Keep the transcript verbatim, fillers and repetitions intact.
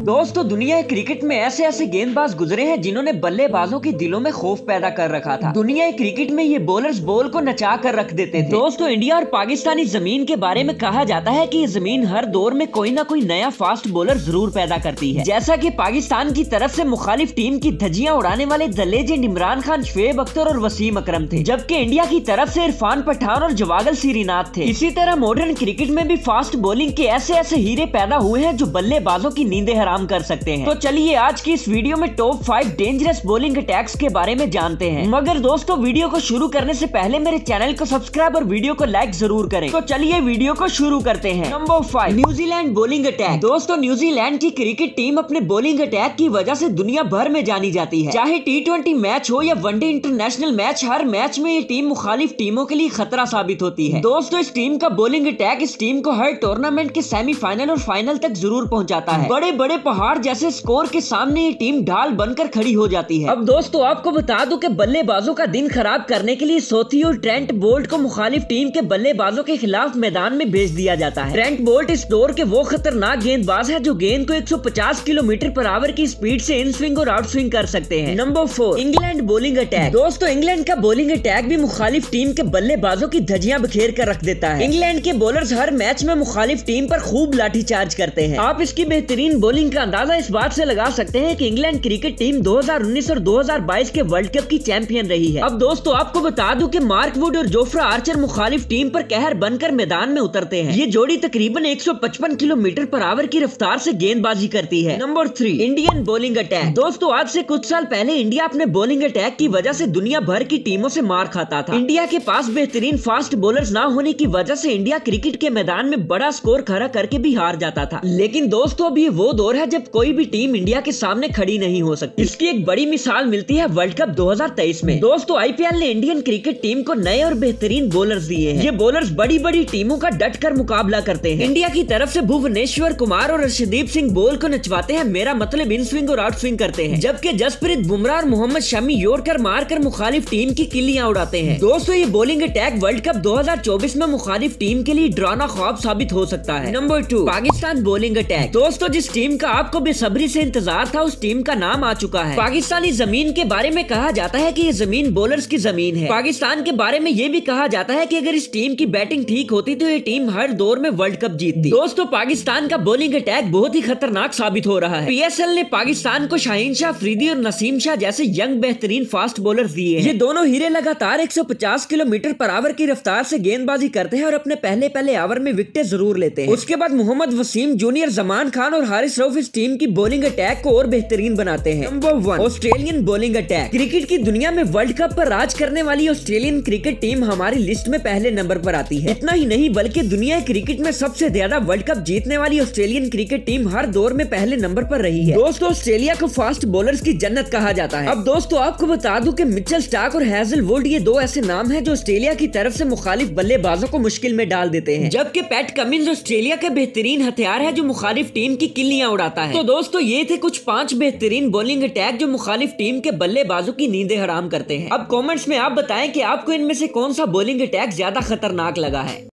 दोस्तों दुनिया क्रिकेट में ऐसे ऐसे गेंदबाज गुजरे हैं जिन्होंने बल्लेबाजों के दिलों में खौफ पैदा कर रखा था। दुनिया क्रिकेट में ये बॉलर्स बॉल को नचा कर रख देते थे। दोस्तों इंडिया और पाकिस्तानी जमीन के बारे में कहा जाता है कि ये जमीन हर दौर में कोई ना कोई नया फास्ट बॉलर जरूर पैदा करती है। जैसा कि पाकिस्तान की तरफ से मुखालिफ टीम की धज्जियां उड़ाने वाले द लेजेंड इमरान खान, शुएब अख्तर और वसीम अकरम थे, जबकि इंडिया की तरफ से इरफान पठान और जवागल श्रीनाथ थे। इसी तरह मॉडर्न क्रिकेट में भी फास्ट बॉलिंग के ऐसे ऐसे हीरे पैदा हुए हैं जो बल्लेबाजों की नींदें हराम कर सकते हैं। तो चलिए आज की इस वीडियो में top five dangerous bowling attacks के बारे में जानते हैं। मगर दोस्तों वीडियो को शुरू करने से पहले मेरे चैनल को सब्सक्राइब और वीडियो को लाइक जरूर करें। तो चलिए वीडियो को शुरू करते हैं। Number five, New Zealand bowling attack. दोस्तों न्यूजीलैंड की क्रिकेट टीम अपने बॉलिंग अटैक की वजह से दुनिया भर में जानी जाती है। चाहे टी ट्वेंटी मैच हो या वनडे इंटरनेशनल मैच, हर मैच में ये टीम मुखालिफ टीमों के लिए खतरा साबित होती है। दोस्तों इस टीम का बॉलिंग अटैक इस टीम को हर टूर्नामेंट के सेमीफाइनल और फाइनल तक जरूर पहुंचाता है। बड़े बड़े पहाड़ जैसे स्कोर के सामने ये टीम ढाल बनकर खड़ी हो जाती है। अब दोस्तों आपको बता दूं कि बल्लेबाजों का दिन खराब करने के लिए सोथी और ट्रेंट बोल्ट को मुखालिफ टीम के बल्लेबाजों के खिलाफ मैदान में भेज दिया जाता है। ट्रेंट बोल्ट इस दौर के वो खतरनाक गेंदबाज है जो गेंद को एक सौ पचास किलोमीटर पर आवर की स्पीड से इन स्विंग और आउट स्विंग कर सकते हैं। Number four, England bowling attack. दोस्तों इंग्लैंड का बॉलिंग अटैक भी मुखालिफ टीम के बल्लेबाजों की धज्जियां बिखेर कर रख देता है। इंग्लैंड के बॉलर्स हर मैच में मुखालिफ टीम पर खूब लाठीचार्ज करते हैं। आप इसकी बेहतरीन बॉलिंग का अंदाजा इस बात से लगा सकते हैं कि इंग्लैंड क्रिकेट टीम दो हज़ार उन्नीस और दो हज़ार बाईस के वर्ल्ड कप की चैंपियन रही है। अब दोस्तों आपको बता दूं कि मार्क वुड और जोफ्रा आर्चर मुखालिफ टीम पर कहर बनकर मैदान में उतरते हैं। ये जोड़ी तकरीबन एक सौ पचपन किलोमीटर पर आवर की रफ्तार से गेंदबाजी करती है। Number three, Indian bowling attack. दोस्तों आज से कुछ साल पहले इंडिया अपने बॉलिंग अटैक की वजह से दुनिया भर की टीमों से मार खाता था। इंडिया के पास बेहतरीन फास्ट बॉलर्स ना होने की वजह से इंडिया क्रिकेट के मैदान में बड़ा स्कोर खड़ा करके भी हार जाता था। लेकिन दोस्तों अभी वो दौर है जब कोई भी टीम इंडिया के सामने खड़ी नहीं हो सकती। इसकी एक बड़ी मिसाल मिलती है वर्ल्ड कप दो हज़ार तेईस में। दोस्तों आईपीएल ने इंडियन क्रिकेट टीम को नए और बेहतरीन बॉलर्स दिए हैं। ये बॉलर्स बड़ी बड़ी टीमों का डट कर मुकाबला करते हैं। इंडिया की तरफ से भुवनेश्वर कुमार और अर्शदीप सिंह बॉल को नचवाते हैं, मेरा मतलब इन स्विंग और आउट स्विंग करते हैं, जबकि जसप्रीत बुमराह और मोहम्मद शमी यॉर्कर मारकर मुखालिफ टीम की किल्लियां उड़ाते हैं। दोस्तों ये बॉलिंग अटैक वर्ल्ड कप दो हज़ार चौबीस में मुखालिफ टीम के लिए डरावना ख्वाब साबित हो सकता है। Number two, Pakistan bowling attack. दोस्तों जिस टीम का आपको बेसब्री से इंतजार था उस टीम का नाम आ चुका है। पाकिस्तानी जमीन के बारे में कहा जाता है कि ये जमीन बॉलर्स की जमीन है। पाकिस्तान के बारे में ये भी कहा जाता है कि अगर इस टीम की बैटिंग ठीक होती तो ये टीम हर दौर में वर्ल्ड कप जीतती। दोस्तों पाकिस्तान का बॉलिंग अटैक बहुत ही खतरनाक साबित हो रहा है। पीएसएल ने पाकिस्तान को शाहीन शाह अफरीदी और नसीम शाह जैसे यंग बेहतरीन फास्ट बॉलर दिए हैं। ये दोनों हीरे लगातार एक सौ पचास किलोमीटर पर आवर की रफ्तार से गेंदबाजी करते हैं और अपने पहले पहले आवर में विकेटें जरूर लेते हैं। उसके बाद मोहम्मद वसीम जूनियर, जमान खान और हारिस रऊफ इस टीम की बॉलिंग अटैक को और बेहतरीन बनाते हैं। Number one, Australian bowling attack. Cricket की दुनिया में वर्ल्ड कप पर राज करने वाली ऑस्ट्रेलियन क्रिकेट टीम हमारी लिस्ट में पहले नंबर पर आती है। इतना ही नहीं बल्कि दुनिया क्रिकेट में सबसे ज्यादा वर्ल्ड कप जीतने वाली ऑस्ट्रेलियन क्रिकेट टीम हर दौर में पहले नंबर पर रही है। दोस्तों ऑस्ट्रेलिया को फास्ट बॉलर्स की जन्नत कहा जाता है। अब दोस्तों आपको बता दूं कि मिचेल स्टार्क और हैजलवुड ये दो ऐसे नाम हैं जो ऑस्ट्रेलिया की तरफ से मुखालिफ बल्लेबाजों को मुश्किल में डाल देते हैं, जबकि पैट कमिंस ऑस्ट्रेलिया का बेहतरीन हथियार है जो मुखालिफ टीम की किल्लियां उड़ाता है। तो दोस्तों ये थे कुछ पांच बेहतरीन बॉलिंग अटैक जो मुखालिफ टीम के बल्लेबाजों की नींदें हराम करते हैं। अब कमेंट्स में आप बताएं कि आपको इनमें से कौन सा बॉलिंग अटैक ज्यादा खतरनाक लगा है।